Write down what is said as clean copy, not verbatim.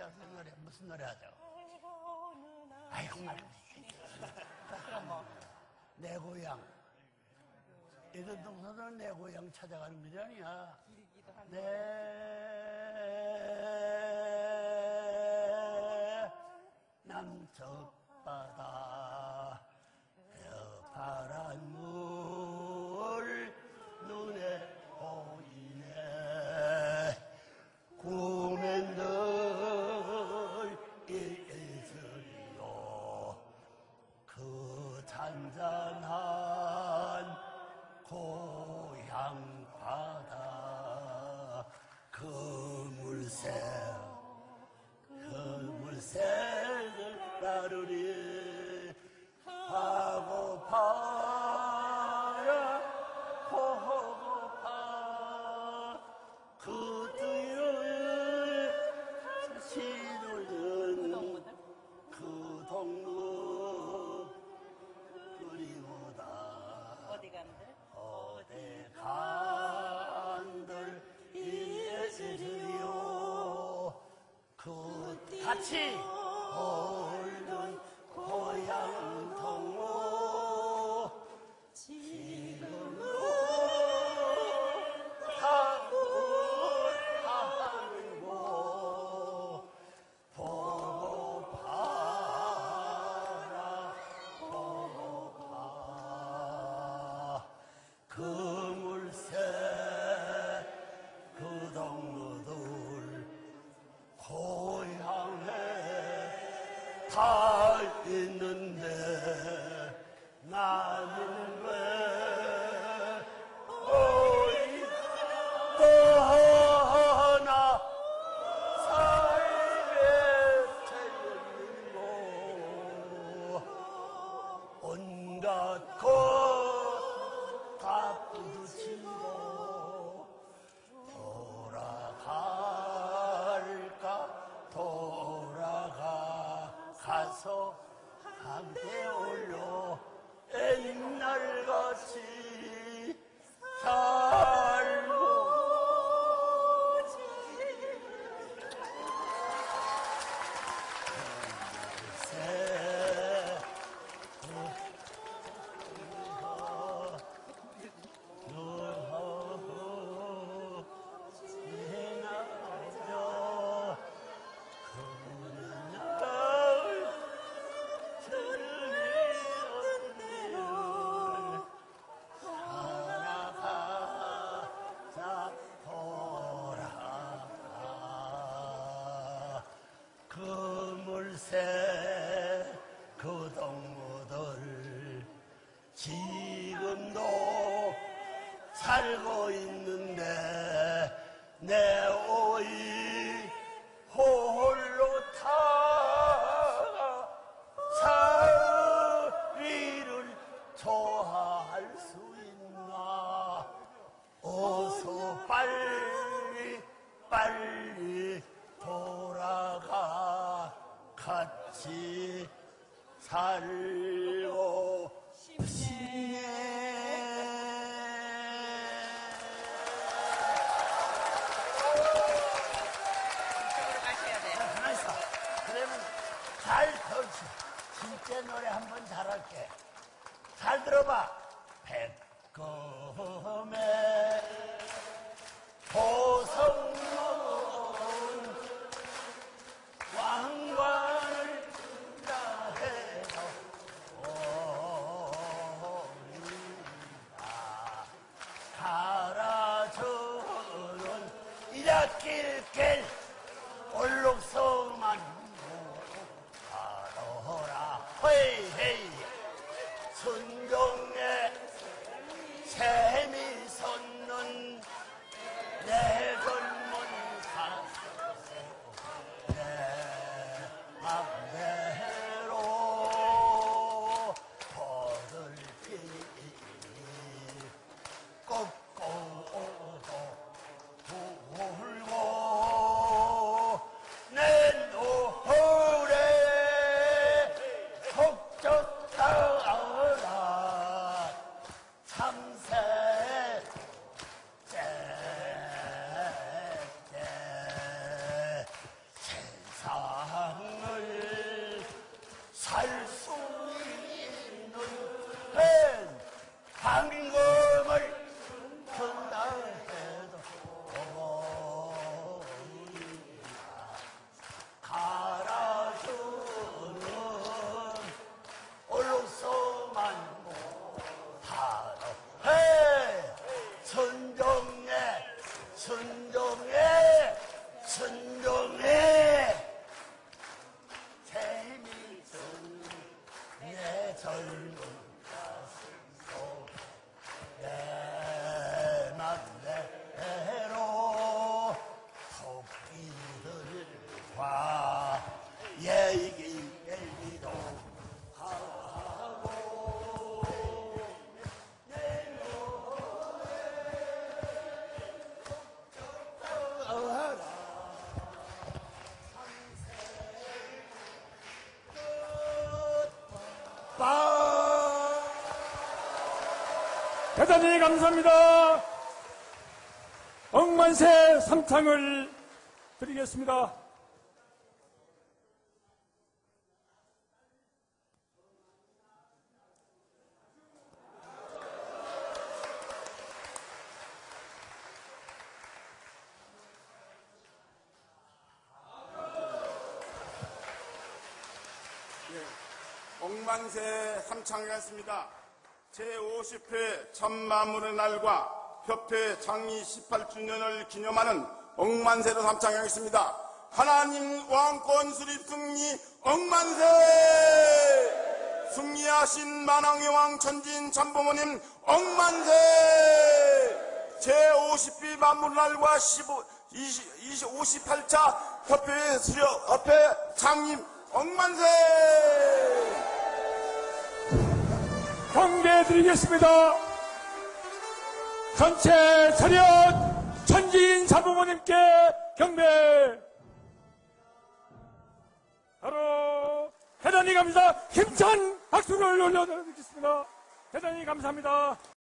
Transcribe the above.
노래 무슨 노래 하죠? 아이고 말고 그럼 뭐 내 고향. 이런동서는 내 고향 찾아가는 게 아니야. 내 남쪽 바다 파란 물 눈에 보이네. 꿈엔 늘 있으리요. 그 잔잔한 고향 바다 그 물새를 나르리 하고 파라 호호파 그 뒤에 시돌던 그 동무 그리고다 어디 간들? 어디 간들 이에스리요 그 같이 홀던 고향 동무 지금은 하고 보고 봐라 보고 봐 그 물새 그 동무들 고향에 다 있는데 나는 왜 어디 떠나 삶에 태우고 온갖 것 다 부딪히고 가서 함께 올려 옛날같이 살고 그물새 그 동무들 지금도 살고 있는데 내 오이 홀로 타가 사위를 좋아할 수 있나. 어서 빨리 돌아가 같이 살고 싶네. 이쪽으로 가셔야 돼. 가만히 있어. 그러면 잘 들지. 진짜 노래 한번 잘할게. 잘 들어봐. 백검에 보성문 왕관을 준다 해서 가라져는 이라길길 올록성만 가더라. 헤이 순종의 샘이 솟는 내 젊은 사슴 내 맘대로 버들피 꺾고 돌고 내 노을에 속적 따라 참새 와, 예의기 열기도 하고 대단히 감사합니다. 억만세 상창을 드리겠습니다. 억만세 삼창이었습니다. 제50회 참마물의 날과 협회 창립 18주년을 기념하는 억만세로 삼창하겠습니다. 하나님 왕권 수립 승리 억만세! 승리하신 만왕의 왕 천진 참부모님 억만세! 제50회 만물날과 58차 협회 창립 억만세! 경례드리겠습니다. 전체 차렷 천지인 사부모님께 경례. 바로 대단히 감사 힘찬 박수를 올려드리겠습니다. 대단히 감사합니다.